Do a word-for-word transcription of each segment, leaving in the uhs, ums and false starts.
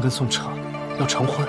跟宋澈要成婚。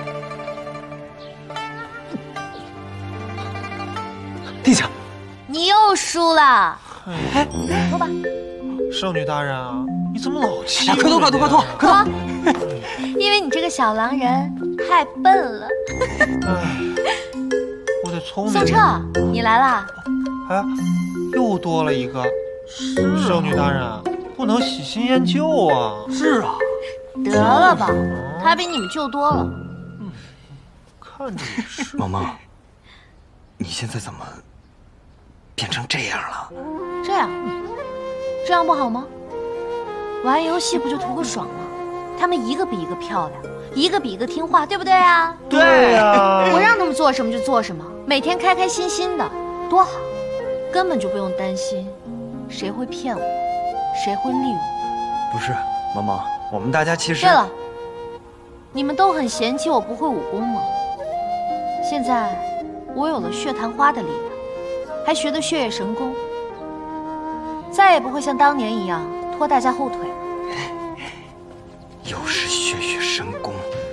殿下， 你又输了。 哎， 脱吧。 圣女大人啊，你怎么老气？ 快脱，快脱，快脱，快脱！ 因为你这个小狼人太笨了。 哎，我得聪明。 宋澈，你来啦！ 哎，又多了一个。是圣女大人，不能喜新厌旧啊。 是啊。 得了吧，他比你们旧多了。 嗯，看着也是。 萌萌，你现在怎么变成这样了？ 这样，这样不好吗？玩游戏不就图个爽吗？他们一个比一个漂亮，一个比一个听话，对不对啊？ 对呀。 我让他们做什么就做什么，每天开开心心的，多好，根本就不用担心谁会骗我，谁会利用我。 不是，萌萌，我们大家其实…… 对了，你们都很嫌弃我不会武功吗？现在我有了血檀花的力量，还学得血液神功，再也不会像当年一样拖大家后腿了。 又是血血神功，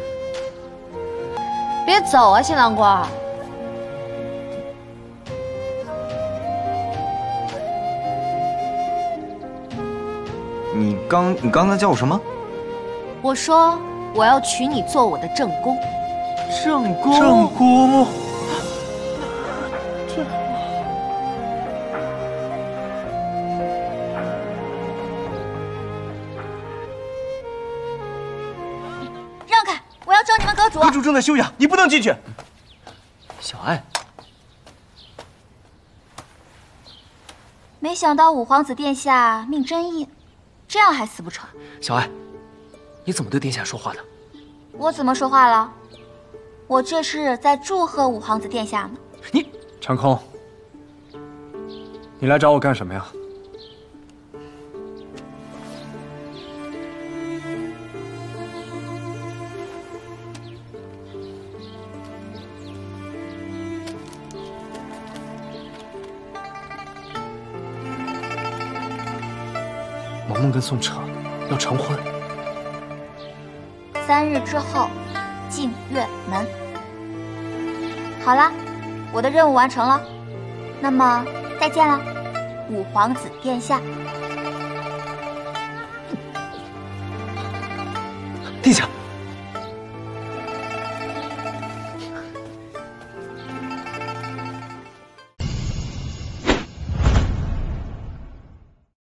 别走啊，新郎官！ 你刚你刚才叫我什么？ 我说我要娶你做我的正宫。 正宫， 正宫，这让开！我要找你们阁主。 阁主正在休养，你不能进去。 小爱， 没想到五皇子殿下命真硬，这样还死不成？ 小爱，你怎么对殿下说话的？ 我怎么说话了？我这是在祝贺五皇子殿下呢。 你长空，你来找我干什么呀？萌萌跟宋澈要成婚。 三日之后，净月门。好了，我的任务完成了，那么再见了，五皇子殿下。 殿下，